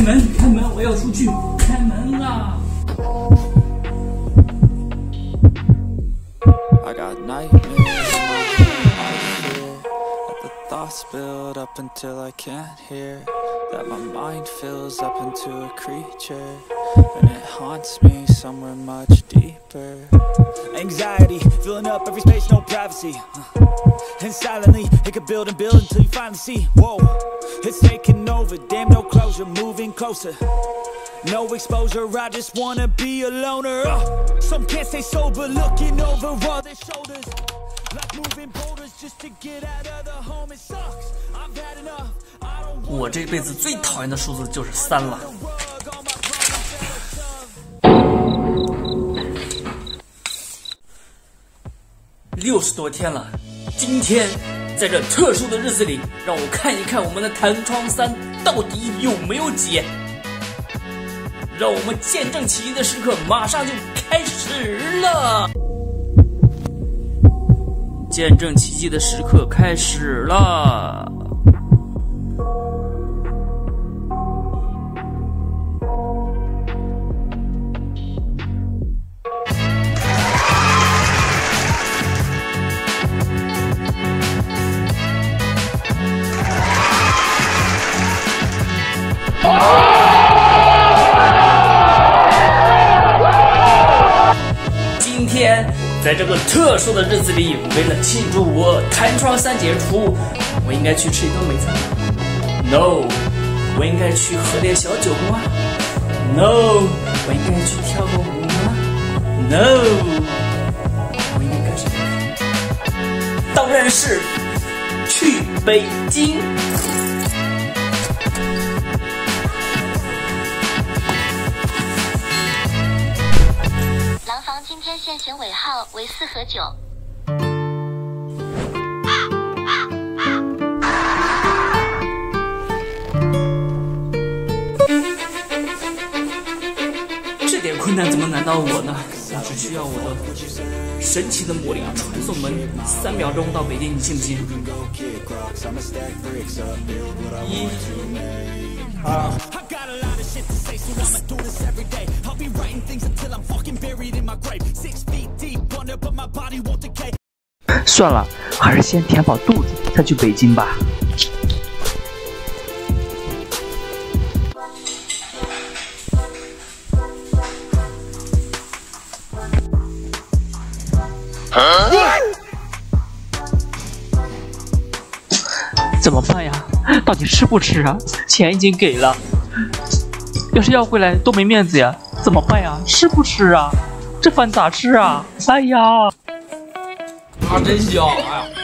门，开门！我要出去，开门啊！ I got nightmares in my head, I fear that the thoughts build up until I can't hear, that my mind fills up into a creature, and it haunts me somewhere much deeper. Anxiety, filling up every space, no privacy, and silently, it could build and build until you finally see, whoa, it's taking over, damn no closure, moving closer. No exposure, I just wanna be a loner. Some can't stay sober, looking over all their shoulders, like moving boulders just to get out of the home. It sucks, I've had enough. 我这辈子最讨厌的数字就是3了。60多天了，今天在这特殊的日子里，让我看一看我们的弹窗3到底有没有解。 让我们见证奇迹的时刻马上就开始了！见证奇迹的时刻开始了！今天在这个特殊的日子里，为了庆祝我弹窗3解除，我应该去吃一顿美餐吗 ？No， 我应该去喝点小酒吗 ？No， 我应该去跳个舞吗 ？No， 我应该干什么？当然是去北京。 廊坊今天限行尾号为4和9。 这点困难怎么难到我呢？我只需要我的神奇的魔力传送门，3秒钟到北京，你信不信？1、2。 算了，还是先填饱肚子再去北京吧。怎么办呀？到底吃不吃啊？钱已经给了，要是要回来多没面子呀！怎么办呀？吃不吃啊？这饭咋吃啊？哎呀！ 啊，真香！哎呀。